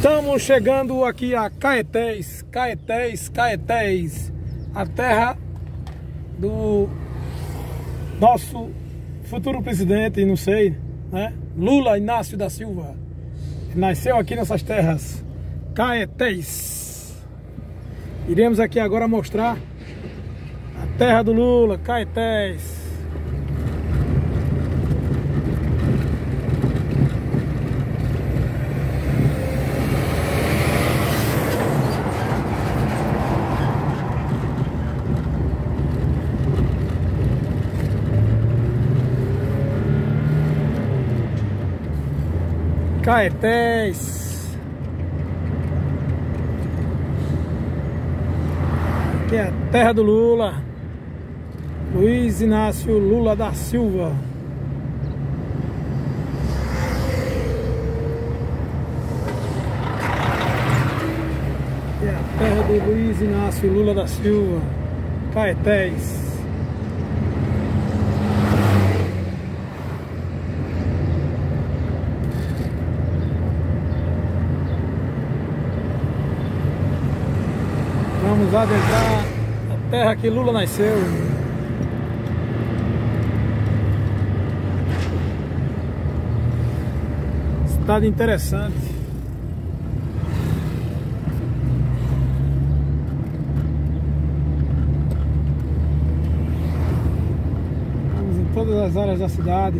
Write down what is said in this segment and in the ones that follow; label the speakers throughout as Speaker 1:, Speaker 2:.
Speaker 1: Estamos chegando aqui a Caetés, a terra do nosso futuro presidente, não sei, né? Lula Inácio da Silva. Nasceu aqui nessas terras, Caetés. Iremos aqui agora mostrar a terra do Lula, Caetés. Caetés. Aqui é a terra do Lula, Luiz Inácio Lula da Silva. Aqui é a terra do Luiz Inácio Lula da Silva, Caetés. Vamos adentrar a terra que Lula nasceu. Cidade interessante. Vamos em todas as áreas da cidade.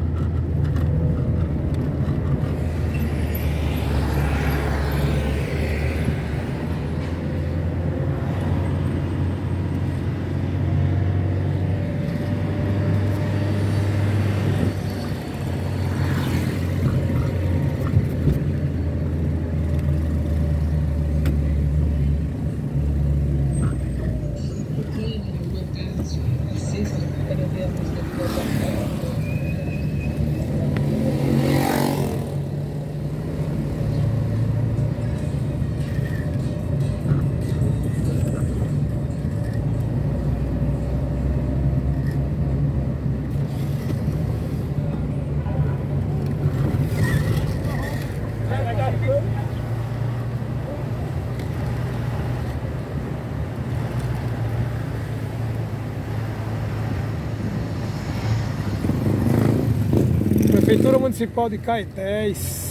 Speaker 1: Prefeitura Municipal de Caetés.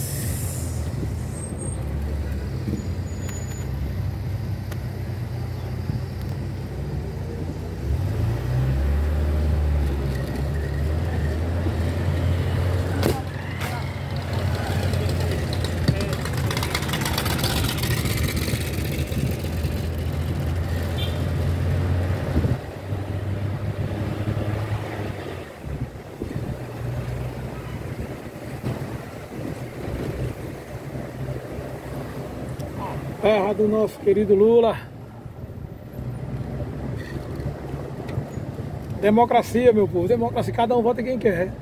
Speaker 1: Terra do nosso querido Lula. Democracia, meu povo, democracia, cada um vota quem quer.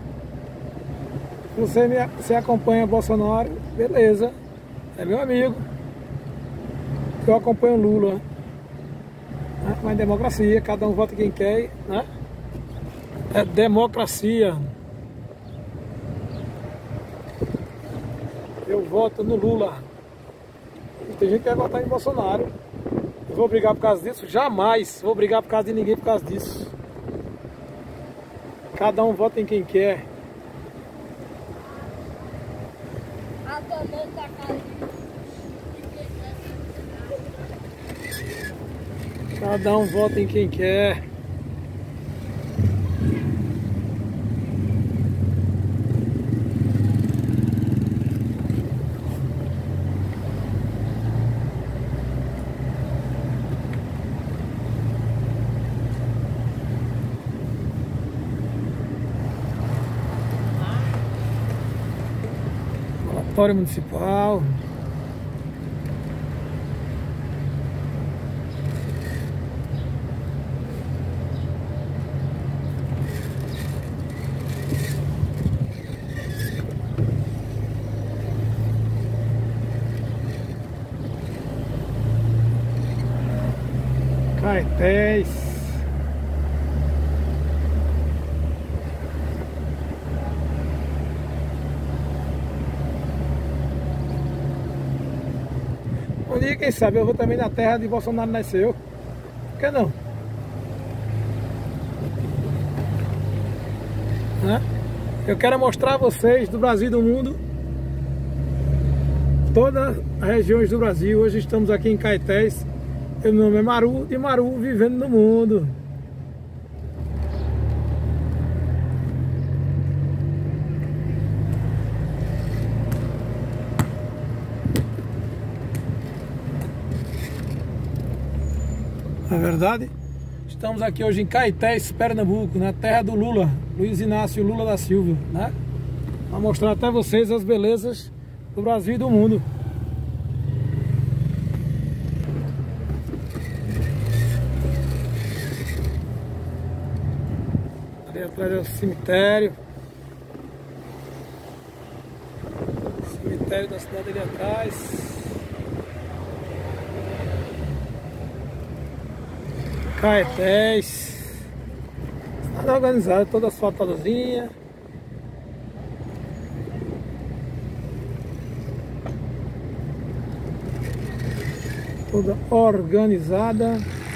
Speaker 1: Você acompanha Bolsonaro, beleza, é meu amigo. Eu acompanho Lula, né? Mas democracia, cada um vota quem quer, né? É democracia. Eu voto no Lula. Tem gente que vai votar em Bolsonaro. Eu vou brigar por causa disso? Jamais vou brigar por causa de ninguém por causa disso. Cada um vota em quem quer. Cada um vota em quem quer. Relatório municipal. Caetés. Um dia, quem sabe, eu vou também na terra de Bolsonaro nasceu. Por que não? Né? Eu quero mostrar a vocês do Brasil e do mundo, todas as regiões do Brasil. Hoje estamos aqui em Caetés. Meu nome é Maru, de Maru vivendo no mundo. Na verdade, estamos aqui hoje em Caetés, Pernambuco, na terra do Lula, Luiz Inácio Lula da Silva, né? Para mostrar até vocês as belezas do Brasil e do mundo. Ali atrás é o cemitério. Cemitério da cidade ali atrás. Caetés, nada organizado, toda asfaltadazinha. Toda organizada.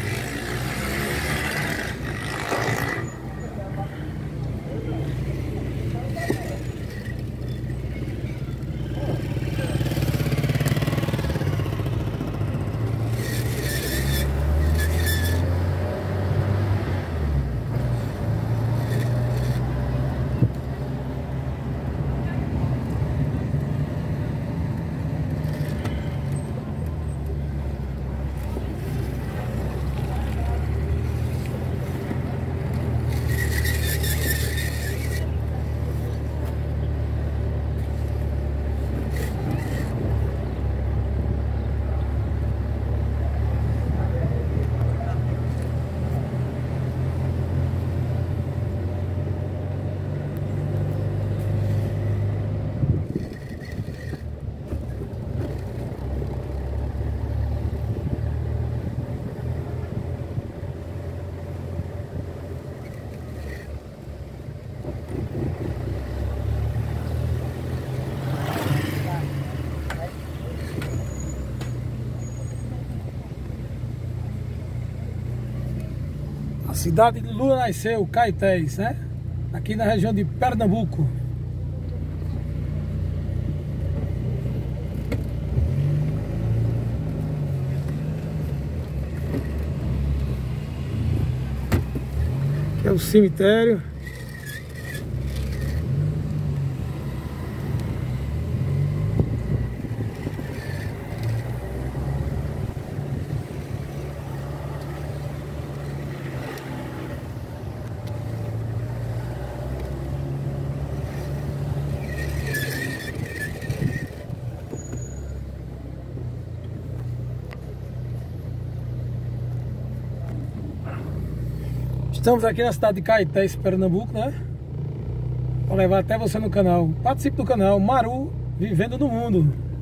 Speaker 1: A cidade de Lula nasceu, Caetés, né? Aqui na região de Pernambuco. Aqui é o cemitério. Estamos aqui na cidade de Caetés, Pernambuco, né? Para levar até você no canal. Participe do canal Maru Vivendo no Mundo.